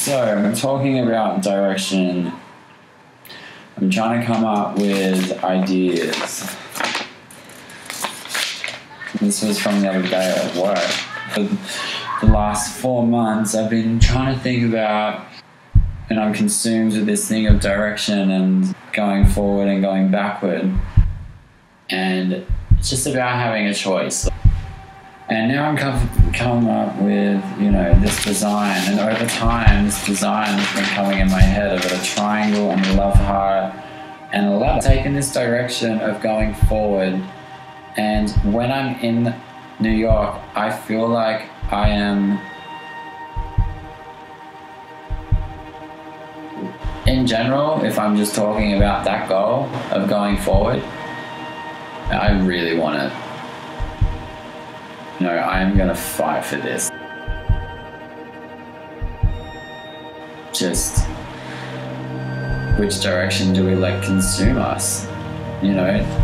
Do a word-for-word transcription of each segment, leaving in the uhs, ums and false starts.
So, I'm talking about direction. I'm trying to come up with ideas. This was from the other day at work. For the last four months, I've been trying to think about, and I'm consumed with this thing of direction and going forward and going backward. And it's just about having a choice. And now I'm come, come up with, you know, this design. And over time, this design has been coming in my head. I've got a triangle and a love heart and a love. Taking this direction of going forward. And when I'm in New York, I feel like I am, in general, if I'm just talking about that goal of going forward, I really want to, you know, I'm going to fight for this. Just, which direction do we let consume us, you know?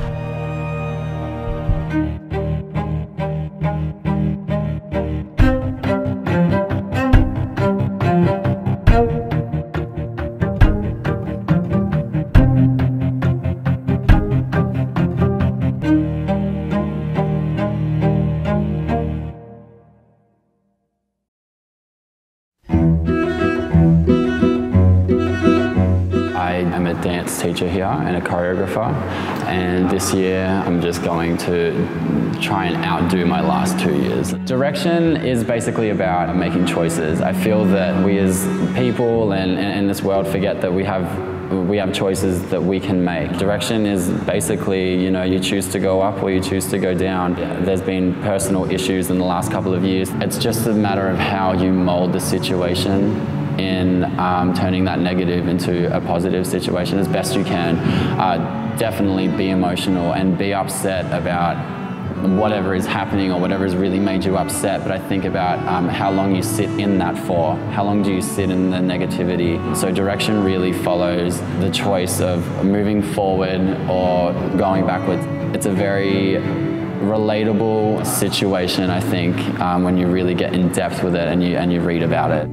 I'm a dance teacher here and a choreographer, and this year I'm just going to try and outdo my last two years. Direction is basically about making choices. I feel that we as people and in this world forget that we have we have choices that we can make. Direction is basically, you know, you choose to go up or you choose to go down. There's been personal issues in the last couple of years. It's just a matter of how you mold the situation in um, turning that negative into a positive situation as best you can. Uh, definitely be emotional and be upset about whatever is happening or whatever has really made you upset, but I think about um, how long you sit in that for. How long do you sit in the negativity? So direction really follows the choice of moving forward or going backwards. It's a very relatable situation, I think, um, when you really get in depth with it and you, and you read about it.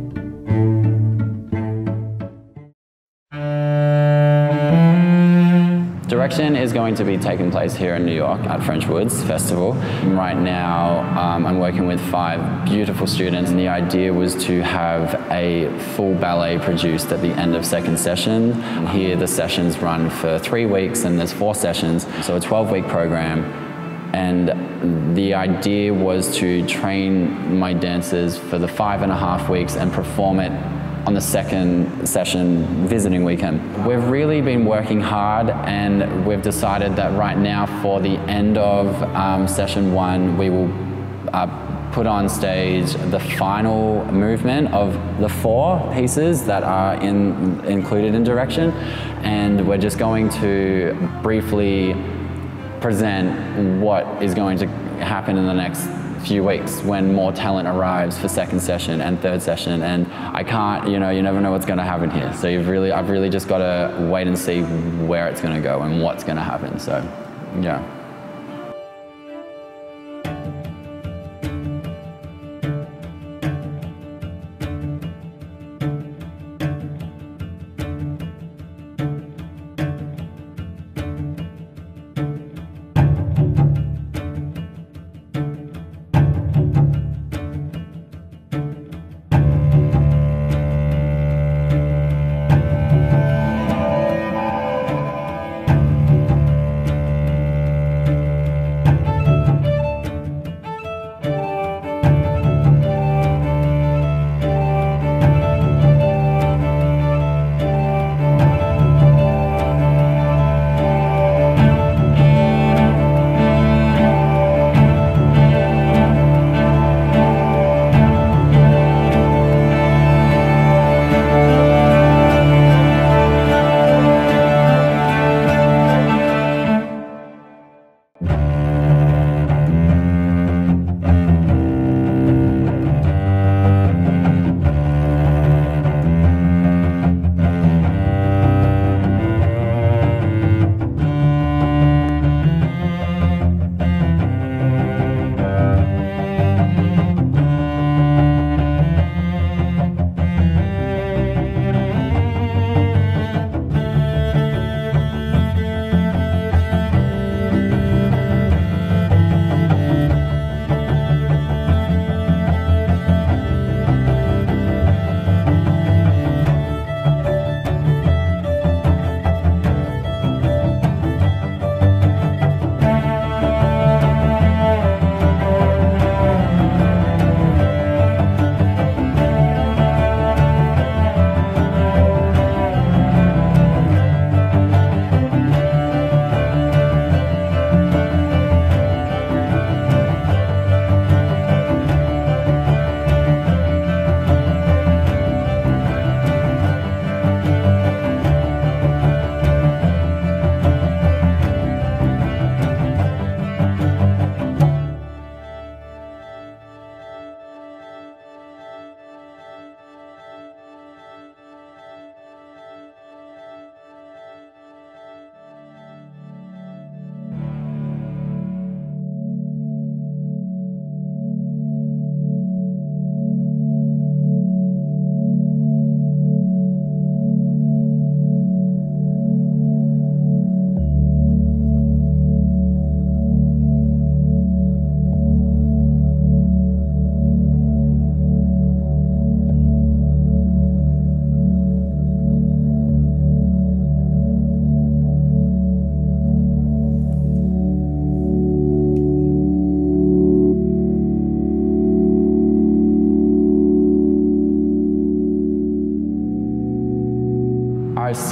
Direction is going to be taking place here in New York at French Woods Festival. Right now um, I'm working with five beautiful students, and the idea was to have a full ballet produced at the end of second session. Here the sessions run for three weeks and there's four sessions, so a twelve week program. And the idea was to train my dancers for the five and a half weeks and perform it on the second session visiting weekend. We've really been working hard, and we've decided that right now for the end of um, session one, we will uh, put on stage the final movement of the four pieces that are in, included in direction. And we're just going to briefly present what is going to happen in the next few weeks when more talent arrives for second session and third session. And I can't, you know, you never know what's going to happen here. So you've really, I've really just got to wait and see where it's going to go and what's going to happen. So, yeah.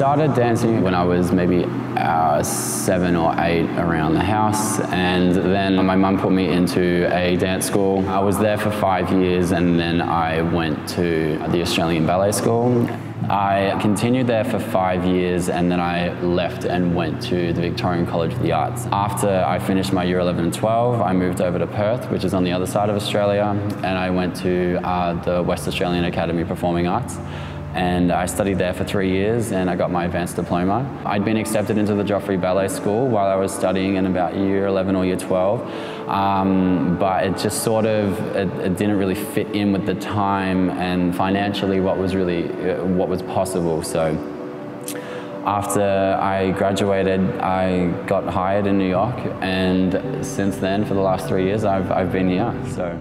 started dancing when I was maybe uh, seven or eight around the house, and then my mum put me into a dance school. I was there for five years and then I went to the Australian Ballet School. I continued there for five years and then I left and went to the Victorian College of the Arts. After I finished my year eleven and twelve, I moved over to Perth, which is on the other side of Australia, and I went to uh, the West Australian Academy of Performing Arts. And I studied there for three years and I got my advanced diploma. I'd been accepted into the Joffrey Ballet School while I was studying in about year eleven or year twelve, um, but it just sort of, it, it didn't really fit in with the time and financially what was really, uh, what was possible. So after I graduated, I got hired in New York, and since then, for the last three years, I've, I've been here. So.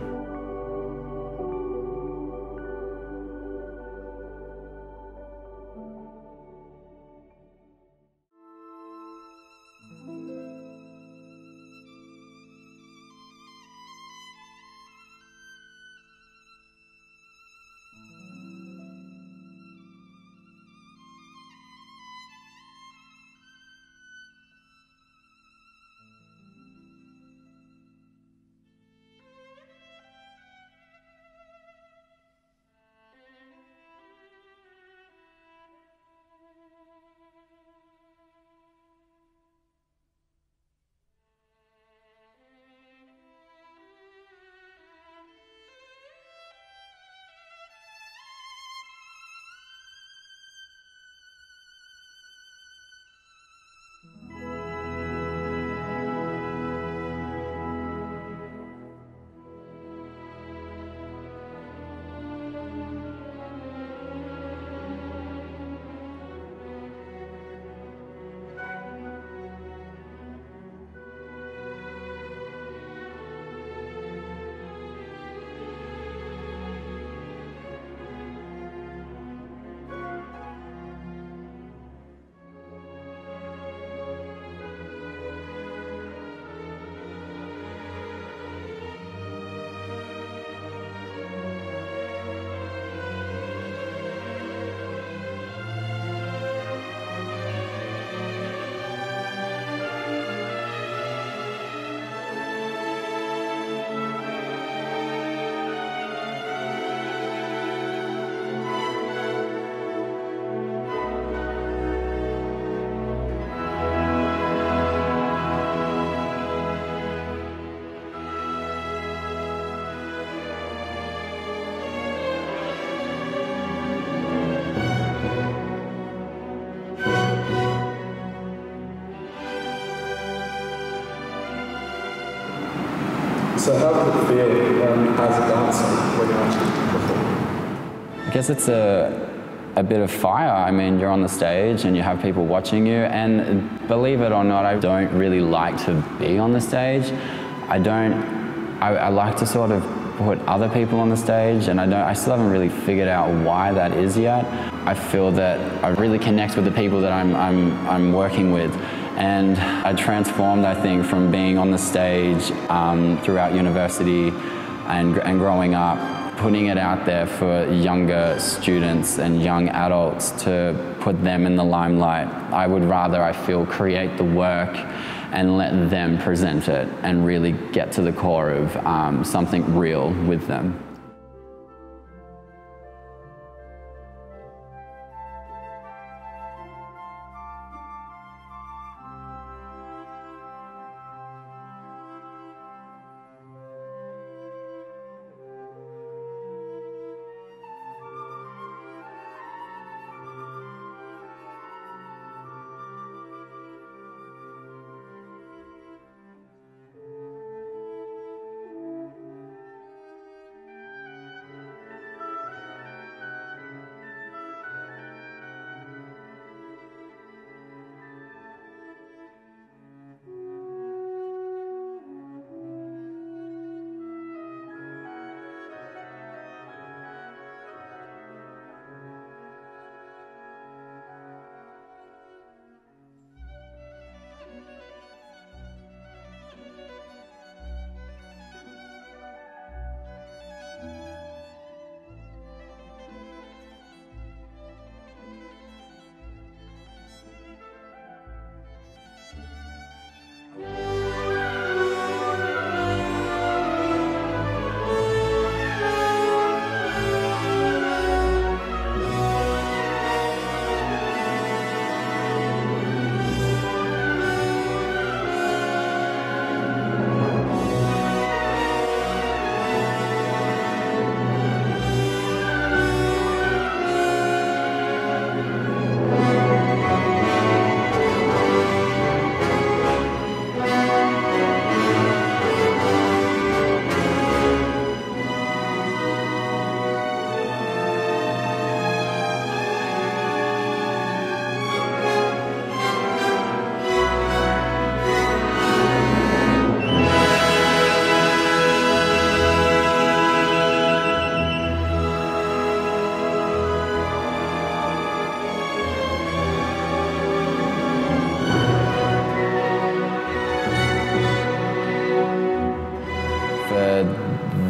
So how does it feel um, as a dancer when you're actually performing? I guess it's a, a bit of fire. I mean, you're on the stage and you have people watching you, and believe it or not, I don't really like to be on the stage. I don't, I, I like to sort of put other people on the stage, and I don't, I still haven't really figured out why that is yet. I feel that I really connect with the people that I'm, I'm, I'm working with. And I transformed, I think, from being on the stage um, throughout university and, and growing up, putting it out there for younger students and young adults to put them in the limelight. I would rather, I feel, create the work and let them present it and really get to the core of um, something real with them.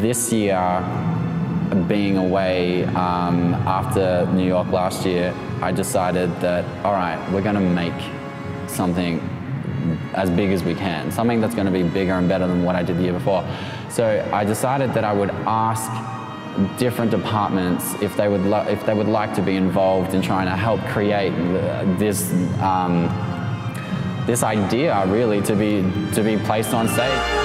this year, being away um, after New York last year, I decided that, all right, we're going to make something as big as we can, something that's going to be bigger and better than what I did the year before. So I decided that I would ask different departments if they would if they would like to be involved in trying to help create this um, this idea, really, to be to be placed on stage.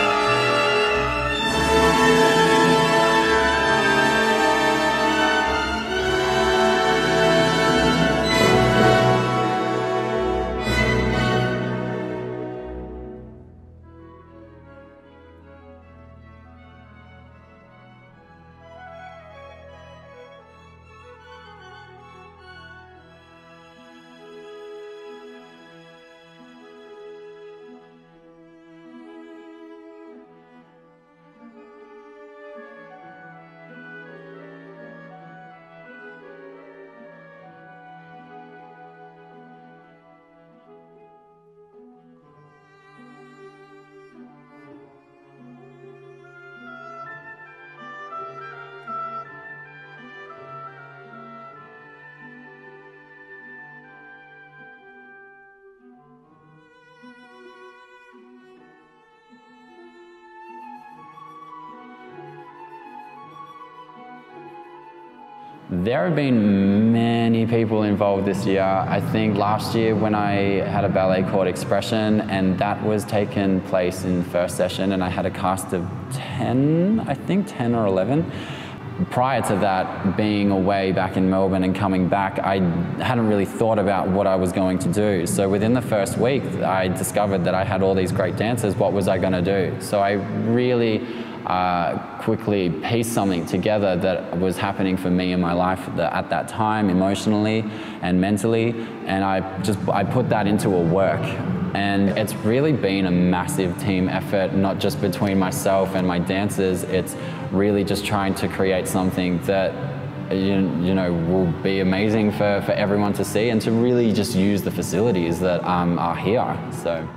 There have been many people involved this year. I think last year when I had a ballet called Expression, and that was taken place in the first session, and I had a cast of ten, I think ten or eleven. Prior to that, being away back in Melbourne and coming back, I hadn't really thought about what I was going to do. So within the first week, I discovered that I had all these great dancers. What was I going to do? So I really Uh, quickly piece something together that was happening for me in my life at that time, emotionally and mentally, and I just I put that into a work. And it's really been a massive team effort, not just between myself and my dancers. It's really just trying to create something that you, you know will be amazing for, for everyone to see, and to really just use the facilities that um, are here. So.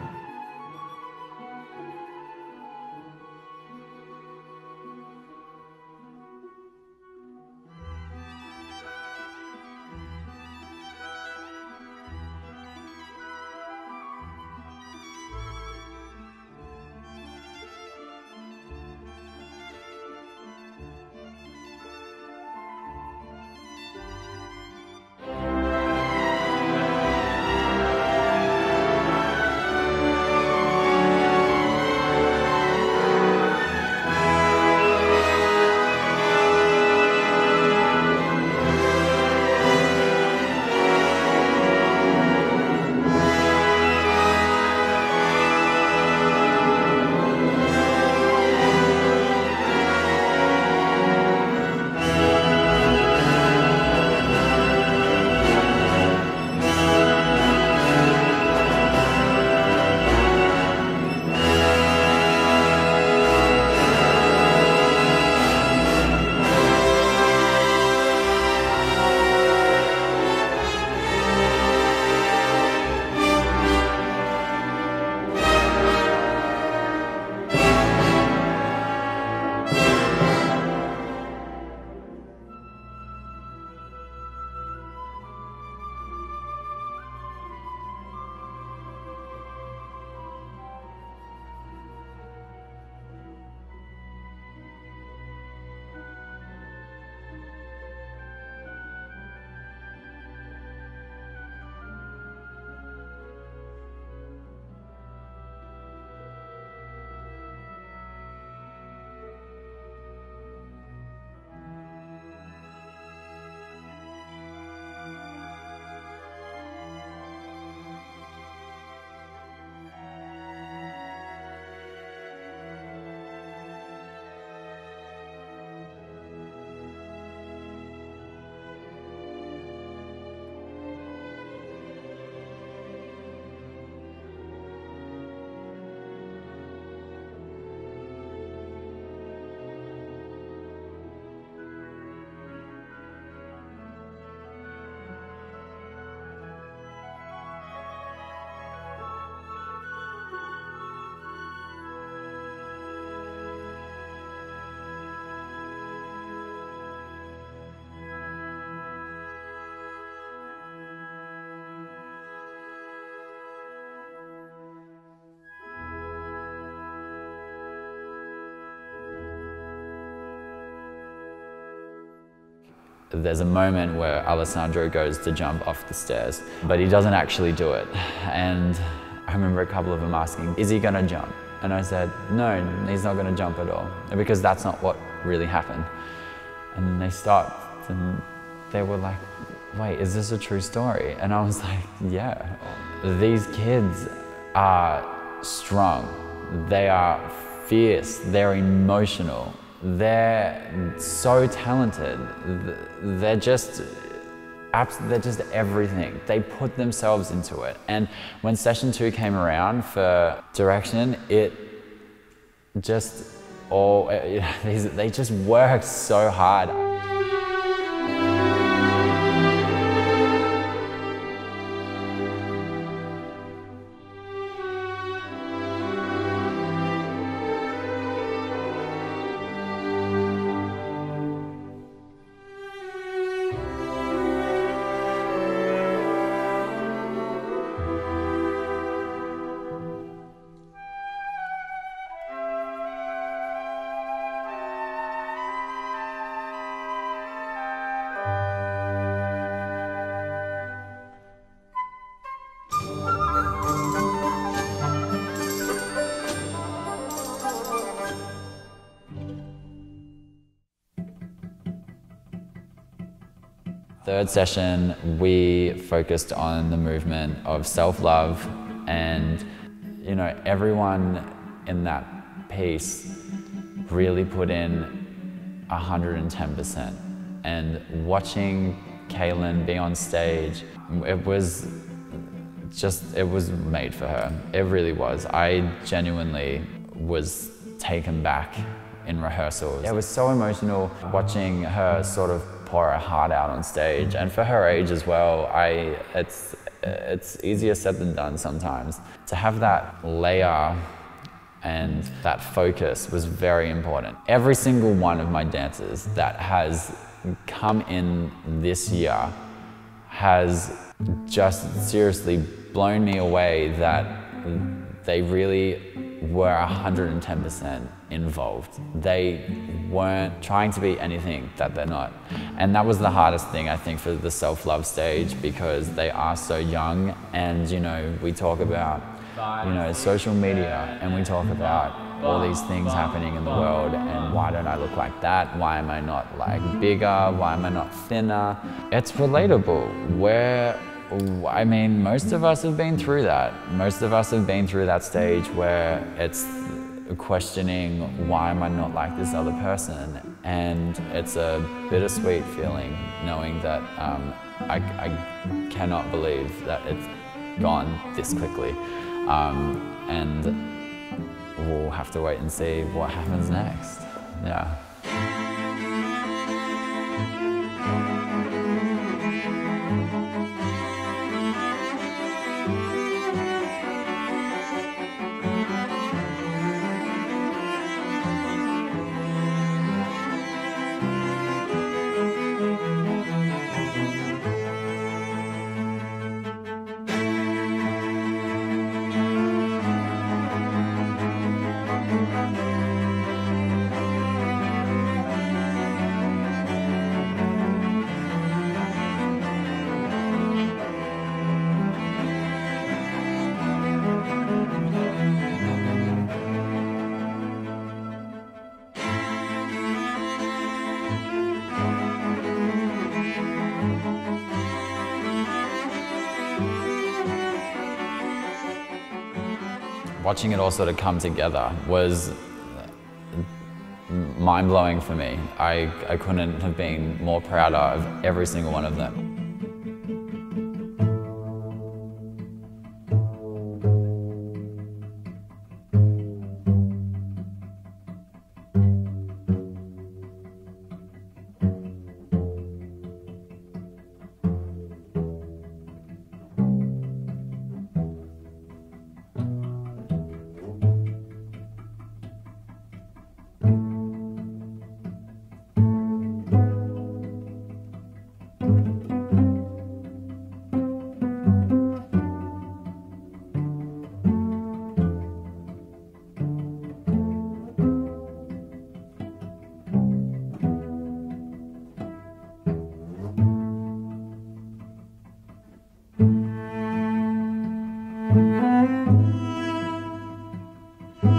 There's a moment where Alessandro goes to jump off the stairs, but he doesn't actually do it. And I remember a couple of them asking, is he gonna jump? And I said, no, he's not gonna jump at all, because that's not what really happened. And then they stopped and they were like, wait, is this a true story? And I was like, yeah. These kids are strong, they are fierce, they're emotional, they're so talented, they're just, they're just everything. They put themselves into it. And when session two came around for direction, it just all, they just worked so hard. Third session, we focused on the movement of self-love, and you know, everyone in that piece really put in one hundred ten percent. And watching Kaylin be on stage, it was just, it was made for her. It really was. I genuinely was taken back in rehearsals. It was so emotional watching her sort of pour her heart out on stage, and for her age as well, I, it's, it's easier said than done sometimes. To have that layer and that focus was very important. Every single one of my dancers that has come in this year has just seriously blown me away that they really were one hundred ten percent involved. They weren't trying to be anything that they're not. And that was the hardest thing, I think, for the self-love stage, because they are so young, and you know, we talk about, you know, social media, and we talk about all these things happening in the world, and why don't I look like that? Why am I not like bigger? Why am I not thinner? It's relatable. Where I mean, most of us have been through that. Most of us have been through that stage where it's questioning, why am I not like this other person? And it's a bittersweet feeling knowing that um, I, I cannot believe that it's gone this quickly. Um, and we'll have to wait and see what happens next. Yeah. Watching it all sort of come together was mind-blowing for me. I, I couldn't have been more prouder of every single one of them.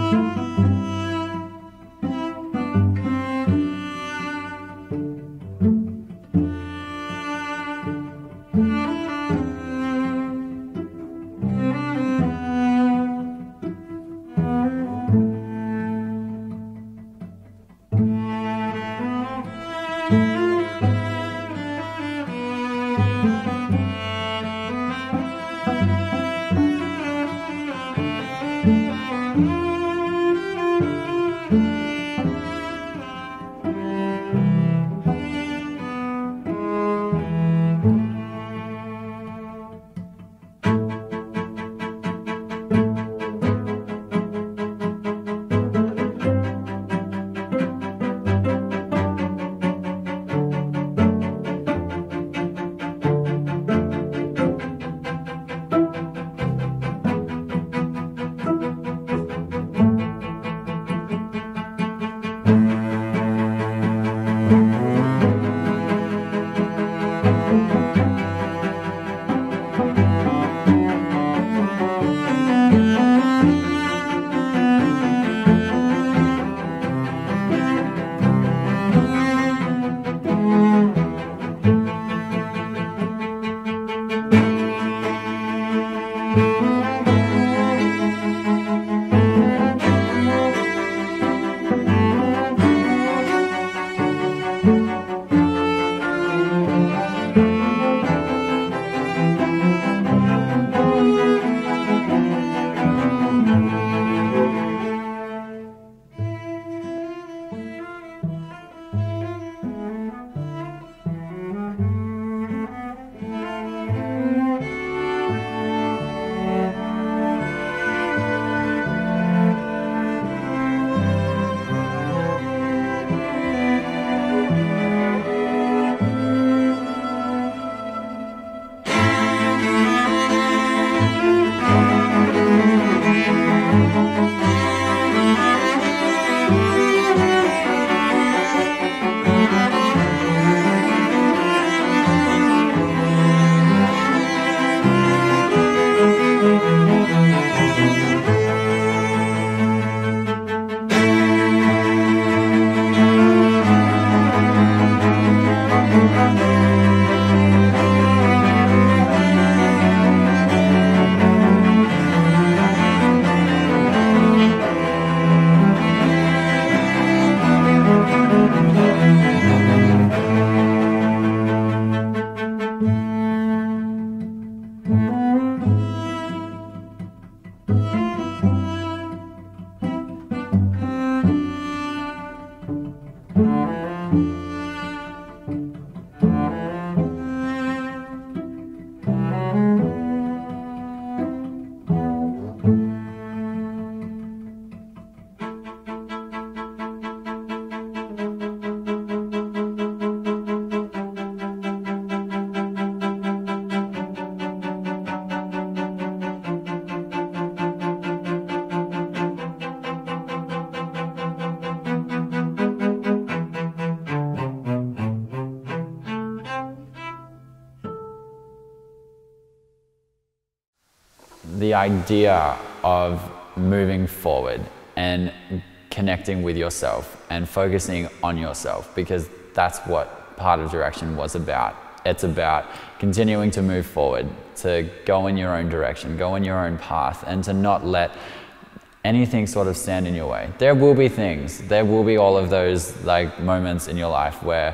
The idea of moving forward and connecting with yourself and focusing on yourself, because that's what part of direction was about. It's about continuing to move forward, to go in your own direction, go in your own path, and to not let anything sort of stand in your way. There will be things, there will be all of those like moments in your life where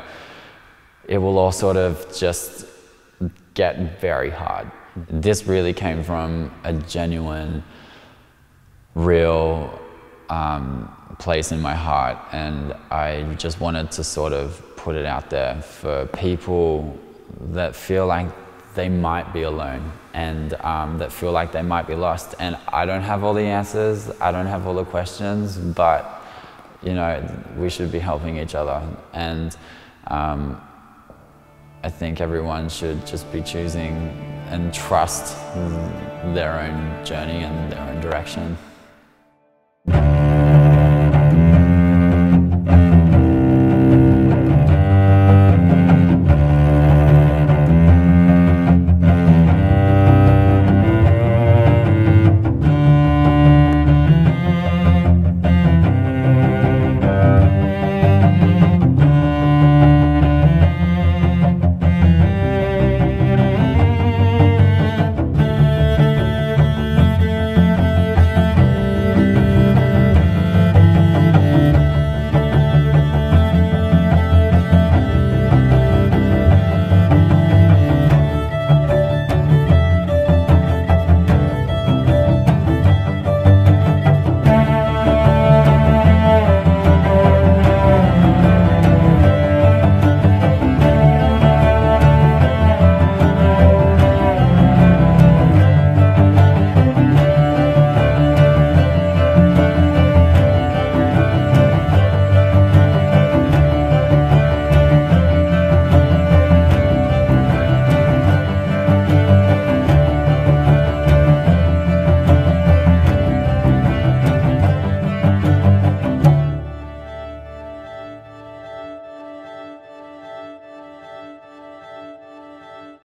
it will all sort of just get very hard. This really came from a genuine, real um, place in my heart, and I just wanted to sort of put it out there for people that feel like they might be alone and um, that feel like they might be lost. And I don't have all the answers, I don't have all the questions, but you know, we should be helping each other. And um, I think everyone should just be choosing and trust their own journey and their own direction.